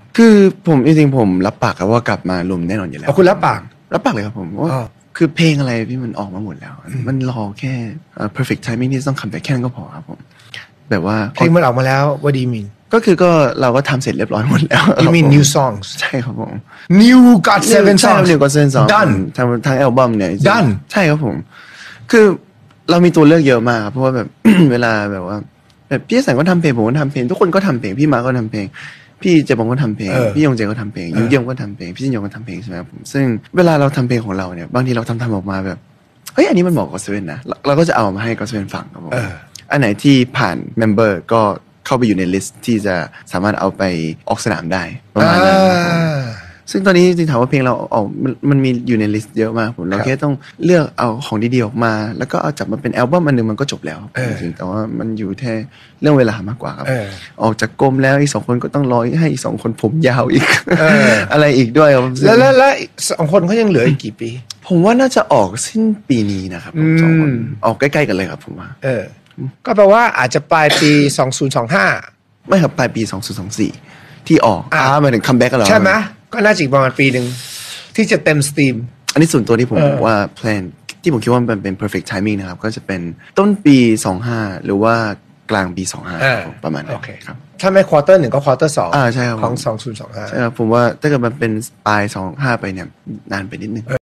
คือผมจริงๆผมรับปากครับว่ากลับมารวมแน่นอนอยู่แล้วคุณรับปากเลยครับผมว่าคือเพลงอะไรพี่มันออกมาหมดแล้วมันรอแค่ perfect timing ที่ต้องคัมแบ็กแค่นั้นก็พอครับผมแบบว่าเพลงมันออกมาแล้ว What do you mean ก็คือเราก็ทำเสร็จเรียบร้อยหมดแล้ว You mean new songs ใช่ครับผม New God Seven ใช่ songs New God Seven songs done ทั้งอัลบั้มเนี่ย done ใช่ครับผมคือเรามีตัวเลือกเยอะมากครับเพราะว่าแบบ เวลาแบบว่าแบบพี่สันก็ทำเพลงผมก็ทำเพลงทุกคนก็ทำเพลงพี่มาก็ทำเพลงพี่เจบองก็ทำเพลงพี่ยงเจก็ทำเพลงยูเยี่ยมก็ทำเพลงพี่จินยงก็ทำเพลงใช่ไหมครับผมซึ่งเวลาเราทำเพลงของเราเนี่ยบางทีเราทำออกมาแบบเฮ้ยอันนี้มันเหมาะกับเซเว่นนะเราก็จะเอามาให้กับเซเว่นฟังครับผมอันไหนที่ผ่านเมมเบอร์ก็เข้าไปอยู่ในลิสต์ที่จะสามารถเอาไปออกสนามได้ประมาณนั้นซึ่งตอนนี้จริงๆถามว่าเพลงเราออกมันมีอยู่ในลิสต์เยอะมากผมเราแค่ต้องเลือกเอาของดีๆออกมาแล้วก็เอาจับมาเป็นอัลบั้มอันนึงมันก็จบแล้วจริงๆแต่ว่ามันอยู่แค่เรื่องเวลามากกว่าครับออกจากกรมแล้วอีก2 คนก็ต้องรอให้อีก2 คนผมยาวอีกอะไรอีกด้วยครับแล้ว2 คนเขายังเหลืออีกกี่ปีผมว่าน่าจะออกสิ้นปีนี้นะครับ2 คนออกใกล้ๆกันเลยครับผมว่าก็แปลว่าอาจจะปลายปี2025 ไม่ครับปลายปี2024ที่ออกหมายถึงคัมแบ็กกันเหรอใช่ไหมก็น่าจะอีกประมาณปีหนึ่งที่จะเต็มสตรีมอันนี้ส่วนตัวที่ผมบอกว่าแพลนที่ผมคิดว่ามันเป็น perfect timing นะครับก็จะเป็นต้นปี 25หรือว่ากลางปี 25ประมาณนั้นครับถ้าไม่ควอเตอร์1ก็ควอเตอร์2 ใช่ครับของ2025 ใช่ครับผมว่าถ้าเกิดมันเป็นปลาย25ไปเนี่ยนานไปนิดนึง